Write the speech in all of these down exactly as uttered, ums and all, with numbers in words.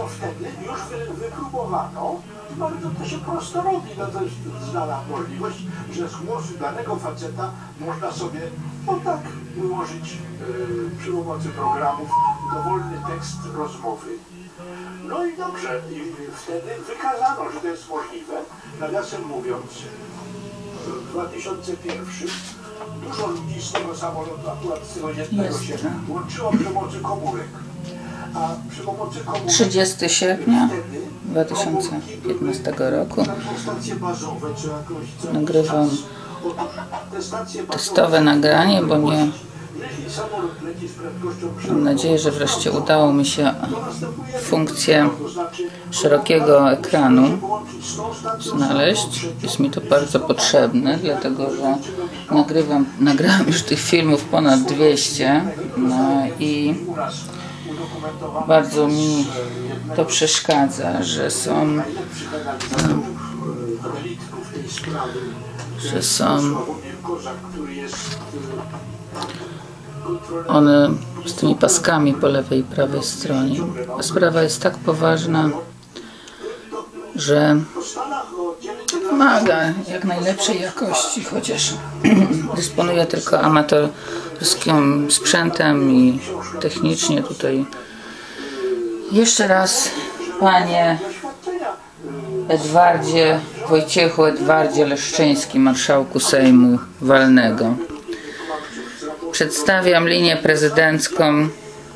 to wtedy już wy, wypróbowano i bardzo to się prosto robi. No to jest znana możliwość, że z głosu danego faceta można sobie no tak ułożyć yy, przy pomocy programów dowolny tekst rozmowy. No i dobrze, i wtedy wykazano, że to jest możliwe. Nawiasem mówiąc, w dwa tysiące pierwszym dużo ludzi z tego samolotu, akurat z tego jednego się łączyło przy pomocy komórek. A przy pomocy komórek trzydziestego sierpnia dwa tysiące piętnastego roku nagrywam testowe nagranie, bo nie... Mam nadzieję, że wreszcie udało mi się funkcję szerokiego ekranu znaleźć. Jest mi to bardzo potrzebne, dlatego że nagrywam, nagrałam już tych filmów ponad dwieście, no i bardzo mi to przeszkadza, że są że są one z tymi paskami po lewej i prawej stronie. A sprawa jest tak poważna, że wymaga jak najlepszej jakości, chociaż dysponuję tylko amatorskim sprzętem i technicznie tutaj. Jeszcze raz, panie Edwardzie, Wojciechu Edwardzie Leszczyński, marszałku Sejmu Walnego, przedstawiam linię prezydencką,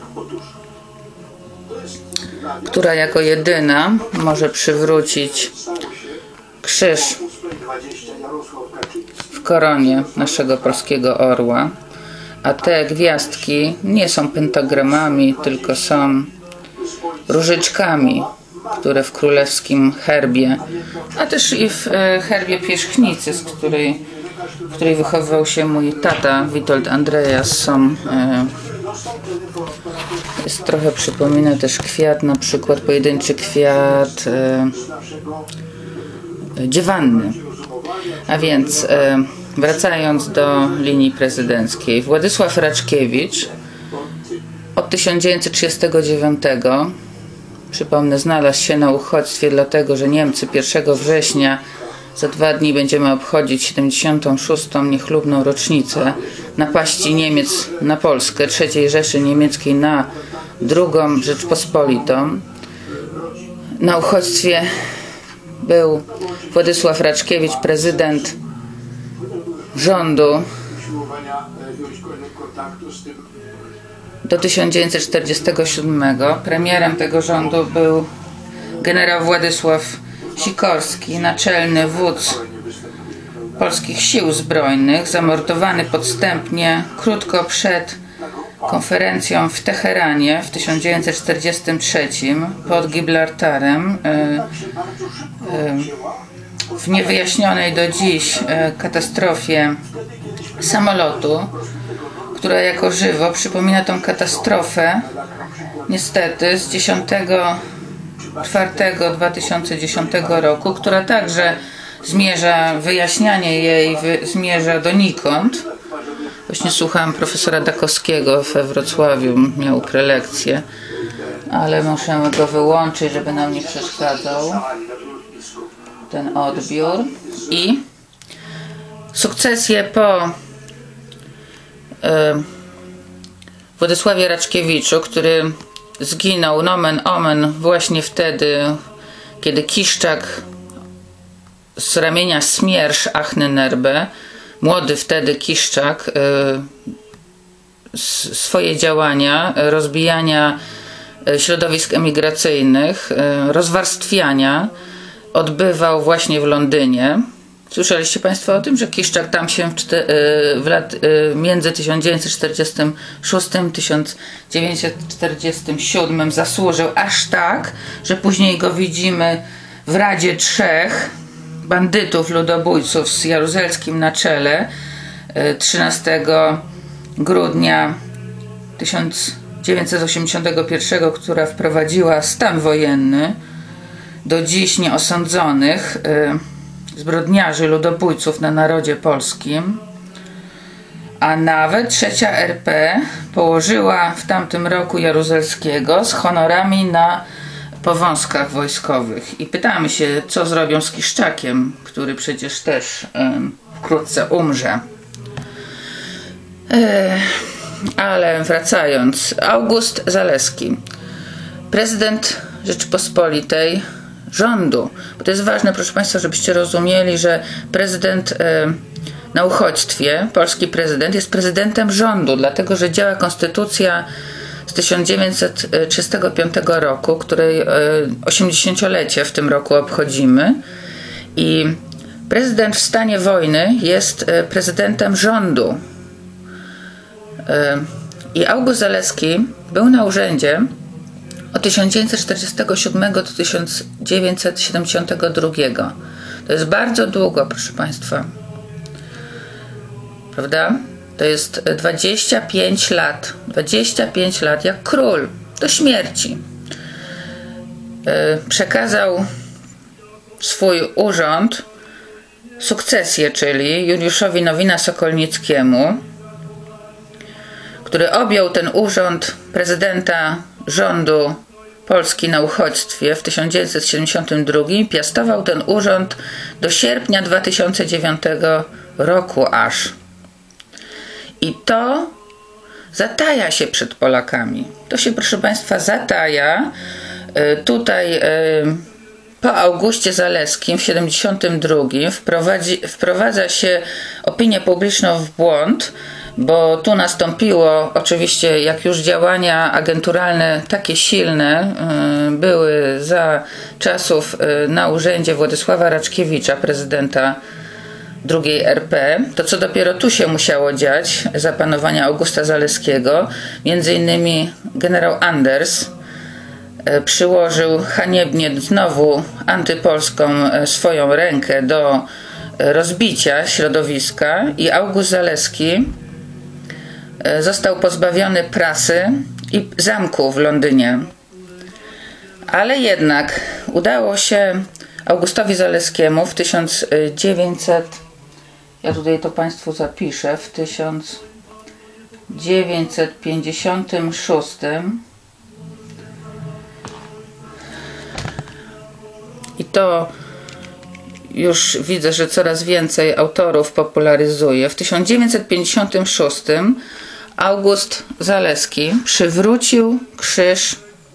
która jako jedyna może przywrócić krzyż w koronie naszego polskiego orła, a te gwiazdki nie są pentagramami, tylko są różyczkami, które w królewskim herbie, a też i w herbie Pierzchnicy, z której, w której wychowywał się mój tata Witold Andreas, są, jest trochę, przypomina też kwiat, na przykład pojedynczy kwiat dziewanny. A więc wracając do linii prezydenckiej, Władysław Raczkiewicz od tysiąc dziewięćset trzydziestego dziewiątego, przypomnę, znalazł się na uchodźstwie, dlatego że Niemcy pierwszego września, za dwa dni będziemy obchodzić siedemdziesiątą szóstą niechlubną rocznicę napaści Niemiec na Polskę, trzeciej Rzeszy Niemieckiej na drugą Rzeczpospolitą. Na uchodźstwie był Władysław Raczkiewicz, prezydent rządu do tysiąc dziewięćset czterdziestego siódmego. Premierem tego rządu był generał Władysław Sikorski, naczelny wódz polskich sił zbrojnych, zamordowany podstępnie krótko przed konferencją w Teheranie w tysiąc dziewięćset czterdziestym trzecim pod Gibraltarem w niewyjaśnionej do dziś katastrofie samolotu, która jako żywo przypomina tą katastrofę niestety z dziesiątego czwartego dwa tysiące dziesiątego roku, która także zmierza, wyjaśnianie jej wy, zmierza donikąd. Właśnie słuchałam profesora Dakowskiego we Wrocławiu, miał prelekcję, ale muszę go wyłączyć, żeby nam nie przeszkadzał ten odbiór. I sukcesję po y, Władysławie Raczkiewiczu, który zginął nomen omen właśnie wtedy, kiedy Kiszczak z ramienia Smiersz Achnenerbe, młody wtedy Kiszczak, y, swoje działania rozbijania środowisk emigracyjnych, y, rozwarstwiania odbywał właśnie w Londynie. Słyszeliście Państwo o tym, że Kiszczak tam się w, w lat, między tysiąc dziewięćset czterdziestym szóstym a tysiąc dziewięćset czterdziestym siódmym zasłużył aż tak, że później go widzimy w Radzie Trzech bandytów, ludobójców z Jaruzelskim na czele trzynastego grudnia tysiąc dziewięćset osiemdziesiątego pierwszego, która wprowadziła stan wojenny, do dziś nieosądzonych zbrodniarzy, ludobójców na narodzie polskim, a nawet trzecia R P położyła w tamtym roku Jaruzelskiego z honorami na po wąskach wojskowych i pytamy się, co zrobią z Kiszczakiem, który przecież też um, wkrótce umrze. E, ale wracając, August Zaleski, prezydent Rzeczypospolitej rządu, bo to jest ważne, proszę Państwa, żebyście rozumieli, że prezydent e, na uchodźstwie, polski prezydent jest prezydentem rządu, dlatego że działa konstytucja z tysiąc dziewięćset trzydziestego piątego roku, której osiemdziesięciolecie w tym roku obchodzimy, i prezydent w stanie wojny jest prezydentem rządu. I August Zaleski był na urzędzie od tysiąc dziewięćset czterdziestego siódmego do tysiąc dziewięćset siedemdziesiątego drugiego. To jest bardzo długo, proszę Państwa. Prawda? To jest dwadzieścia pięć lat. dwadzieścia pięć lat jak król do śmierci. Przekazał swój urząd, sukcesję, czyli Juliuszowi Nowina-Sokolnickiemu, który objął ten urząd prezydenta rządu Polski na uchodźstwie w tysiąc dziewięćset siedemdziesiątym drugim, piastował ten urząd do sierpnia dwa tysiące dziewiątego roku aż. I to zataja się przed Polakami. To się, proszę Państwa, zataja. Tutaj po Augustie Zaleskim w siedemdziesiątym drugim wprowadzi, wprowadza się opinię publiczną w błąd, bo tu nastąpiło oczywiście, jak już działania agenturalne takie silne były za czasów na urzędzie Władysława Raczkiewicza, prezydenta drugiej R P, to co dopiero tu się musiało dziać za panowania Augusta Zaleskiego, między innymi generał Anders przyłożył haniebnie znowu antypolską swoją rękę do rozbicia środowiska i August Zaleski został pozbawiony prasy i zamku w Londynie. Ale jednak udało się Augustowi Zaleskiemu w tysiąc dziewięćset, ja tutaj to Państwu zapiszę, w tysiąc dziewięćset pięćdziesiątym szóstym i to już widzę, że coraz więcej autorów popularyzuje. W tysiąc dziewięćset pięćdziesiątym szóstym August Zaleski przywrócił krzyż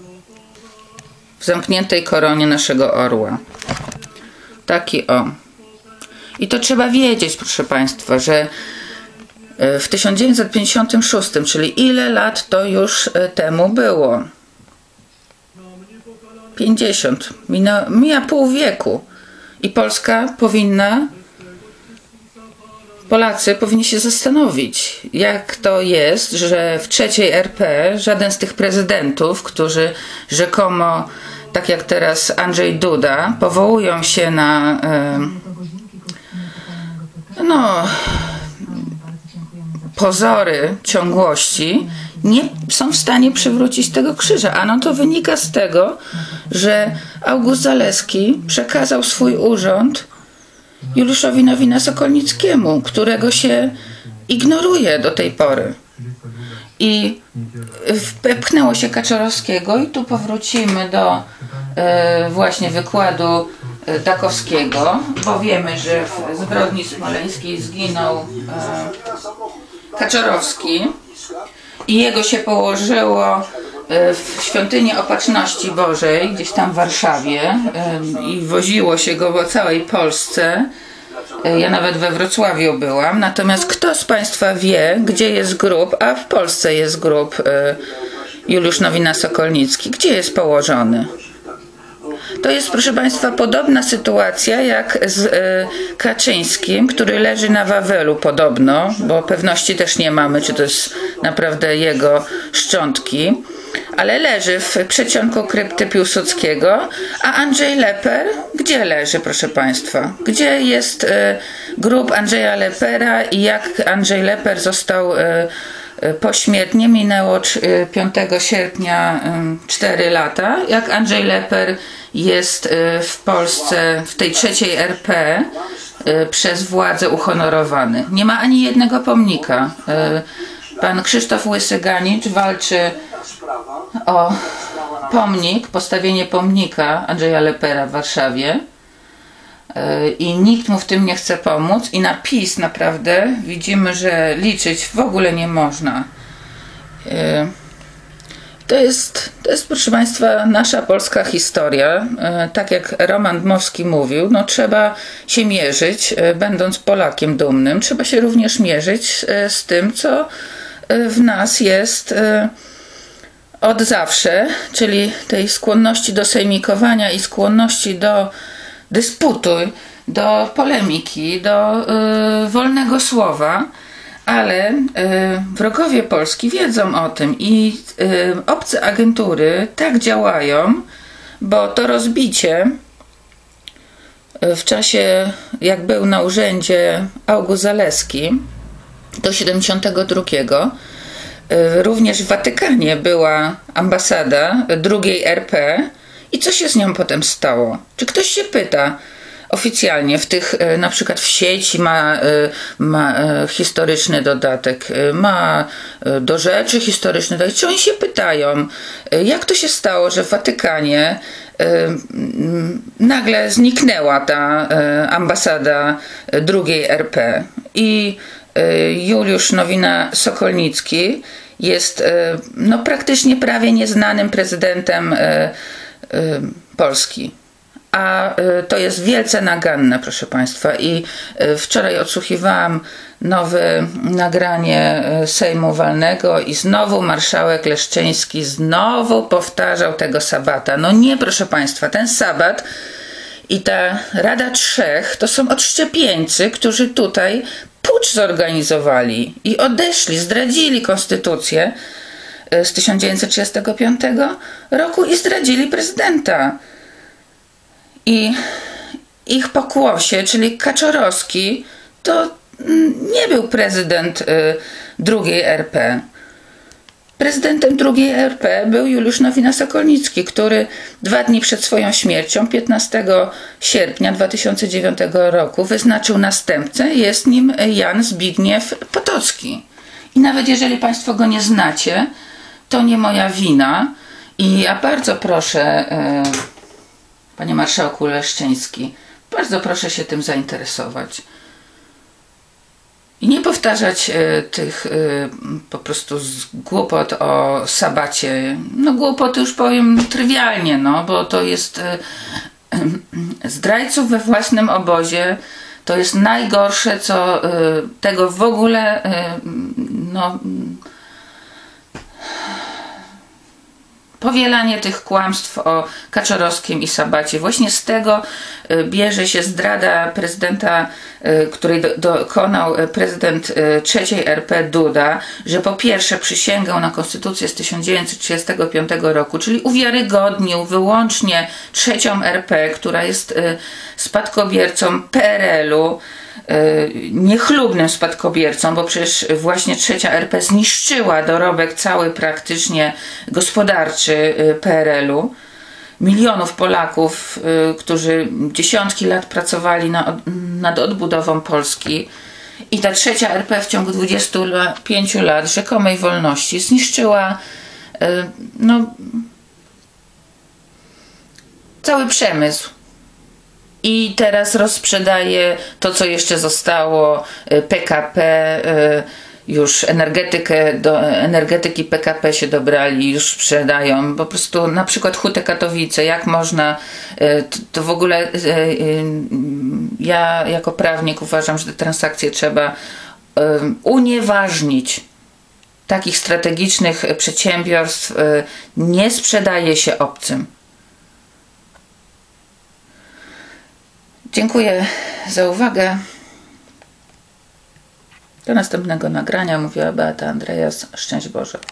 w zamkniętej koronie naszego orła. Taki o. I to trzeba wiedzieć, proszę Państwa, że w tysiąc dziewięćset pięćdziesiątym szóstym, czyli ile lat to już temu było? pięćdziesiąt. Mija, mija pół wieku. I Polska powinna, Polacy powinni się zastanowić, jak to jest, że w trzeciej R P żaden z tych prezydentów, którzy rzekomo, tak jak teraz Andrzej Duda, powołują się na e, no, pozory ciągłości, nie są w stanie przywrócić tego krzyża. Ano to wynika z tego, że August Zaleski przekazał swój urząd Juliuszowi Nowina-Sokolnickiemu, którego się ignoruje do tej pory. I wepchnęło się Kaczorowskiego i tu powrócimy do e, właśnie wykładu e, Dachowskiego, bo wiemy, że w zbrodni smoleńskiej zginął e, Kaczorowski i jego się położyło w świątyni Opatrzności Bożej, gdzieś tam w Warszawie, i woziło się go po całej Polsce. Ja nawet we Wrocławiu byłam. Natomiast kto z Państwa wie, gdzie jest grób, a w Polsce jest grób Juliusz Nowina-Sokolnicki? Gdzie jest położony? To jest, proszę Państwa, podobna sytuacja jak z Kaczyńskim, który leży na Wawelu podobno, bo pewności też nie mamy, czy to jest naprawdę jego szczątki, ale leży w przedsionku krypty Piłsudskiego, a Andrzej Leper gdzie leży, proszę Państwa? Gdzie jest grób Andrzeja Lepera i jak Andrzej Leper został pośmiertnie, minęło piątego sierpnia cztery lata, jak Andrzej Leper jest w Polsce, w tej trzeciej R P przez władzę uhonorowany. Nie ma ani jednego pomnika. Pan Krzysztof Łysy-Ganicz walczy o pomnik, postawienie pomnika Andrzeja Lepera w Warszawie i nikt mu w tym nie chce pomóc i na PiS naprawdę widzimy, że liczyć w ogóle nie można. To jest, to jest, proszę Państwa, nasza polska historia. Tak jak Roman Dmowski mówił, no trzeba się mierzyć, będąc Polakiem dumnym, trzeba się również mierzyć z tym, co w nas jest od zawsze, czyli tej skłonności do sejmikowania i skłonności do dysputu, do polemiki, do y, wolnego słowa, ale y, wrogowie Polski wiedzą o tym i y, obce agentury tak działają, bo to rozbicie w czasie, jak był na urzędzie August Zaleski do siedemdziesiątego drugiego, również w Watykanie była ambasada drugiej R P i co się z nią potem stało? Czy ktoś się pyta oficjalnie w tych, na przykład w sieci ma, ma historyczny dodatek, ma do rzeczy historyczny dodatek, czy oni się pytają, jak to się stało, że w Watykanie nagle zniknęła ta ambasada drugiej R P i Juliusz Nowina-Sokolnicki jest no, praktycznie prawie nieznanym prezydentem Polski. A to jest wielce naganne, proszę Państwa. I wczoraj odsłuchiwałam nowe nagranie Sejmu Walnego i znowu marszałek Leszczyński znowu powtarzał tego sabata. No nie, proszę Państwa, ten sabat i ta Rada Trzech to są odszczepieńcy, którzy tutaj pucz zorganizowali i odeszli, zdradzili konstytucję z tysiąc dziewięćset trzydziestego piątego roku i zdradzili prezydenta. I ich pokłosie, czyli Kaczorowski, to nie był prezydent drugiej R P. Prezydentem drugiej R P był Juliusz Nowina-Sokolnicki, który dwa dni przed swoją śmiercią, piętnastego sierpnia dwa tysiące dziewiątego roku, wyznaczył następcę. Jest nim Jan Zbigniew Potocki. I nawet jeżeli Państwo go nie znacie, to nie moja wina. I ja bardzo proszę, Panie Marszałku Leszczyński, bardzo proszę się tym zainteresować. I nie powtarzać y, tych y, po prostu z głupot o sabacie. No głupoty już powiem trywialnie, no, bo to jest y, y, zdrajców we własnym obozie. To jest najgorsze, co y, tego w ogóle y, no, powielanie tych kłamstw o Kaczorowskim i sabacie. Właśnie z tego bierze się zdrada prezydenta, której do, dokonał prezydent trzeciej R P Duda, że po pierwsze przysięgał na konstytucję z tysiąc dziewięćset trzydziestego piątego roku, czyli uwiarygodnił wyłącznie trzecią R P, która jest spadkobiercą P R L-u, niechlubnym spadkobiercą, bo przecież właśnie trzecia R P zniszczyła dorobek cały praktycznie gospodarczy P R L-u. Milionów Polaków, którzy dziesiątki lat pracowali na, nad odbudową Polski i ta trzecia R P w ciągu dwudziestu pięciu lat rzekomej wolności zniszczyła no, cały przemysł. I teraz rozprzedaje to, co jeszcze zostało, P K P, już energetykę, do energetyki P K P się dobrali, już sprzedają. Po prostu na przykład Hutę Katowice, jak można, to, to w ogóle ja jako prawnik uważam, że te transakcje trzeba unieważnić. Takich strategicznych przedsiębiorstw nie sprzedaje się obcym. Dziękuję za uwagę. Do następnego nagrania mówiła Beata Andreas. Szczęść Boże.